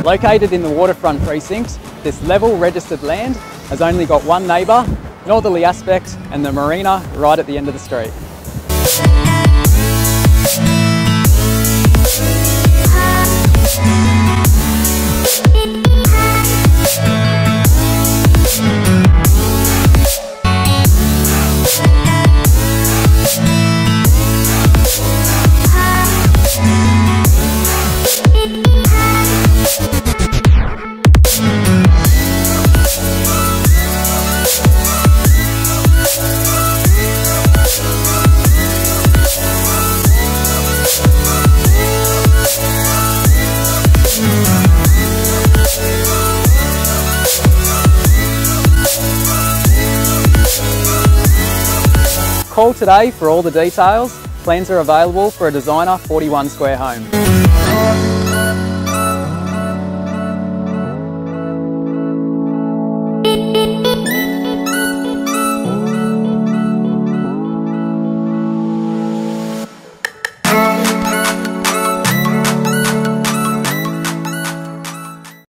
Located in the waterfront precinct, this level registered land has only got one neighbour, northerly aspect, and the marina right at the end of the street. Call today for all the details. Plans are available for a designer 41 square home.